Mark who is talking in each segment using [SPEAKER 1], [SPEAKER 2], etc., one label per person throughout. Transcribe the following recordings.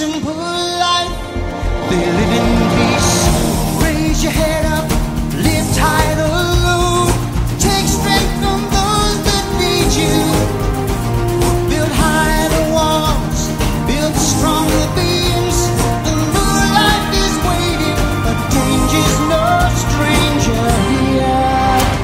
[SPEAKER 1] simple life. They live in peace. Raise your head up, lift high or low. Take strength from those that need you. Build high the walls, build strong the beams. The moonlight is waiting, but danger's no stranger here.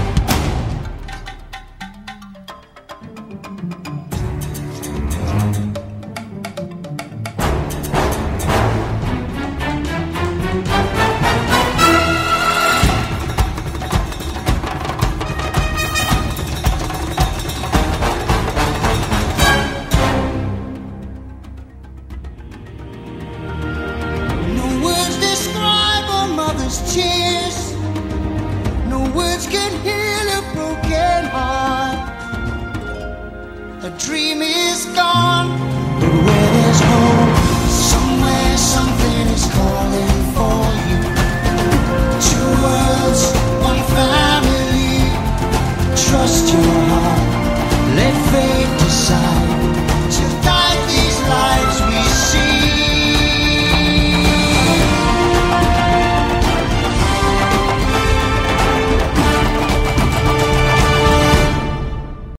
[SPEAKER 1] Tears, no words can heal a broken heart. A dream is gone, but where there's hope, somewhere something is calling for you. Two worlds, one family. Trust your heart, let fate decide.